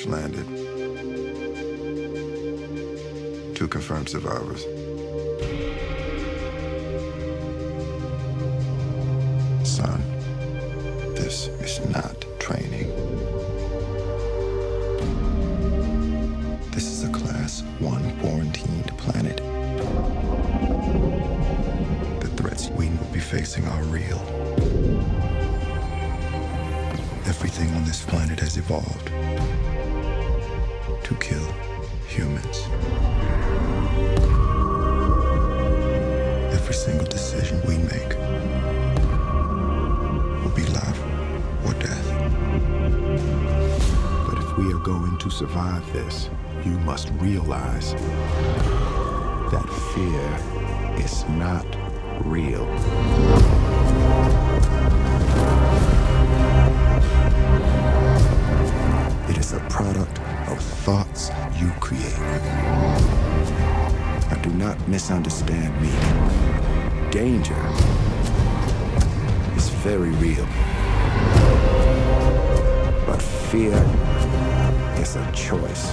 crash landed. 2 confirmed survivors. Son, this is not training. This is a Class 1 quarantined planet. The threats we will be facing are real. Everything on this planet has evolved to kill humans. Every single decision we make will be life or death. But if we are going to survive this, you must realize that fear is not real. It is a product of thoughts you create. Now, do not misunderstand me. Danger is very real. But fear is a choice.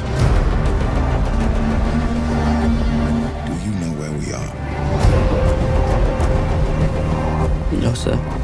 Do you know where we are? No, sir.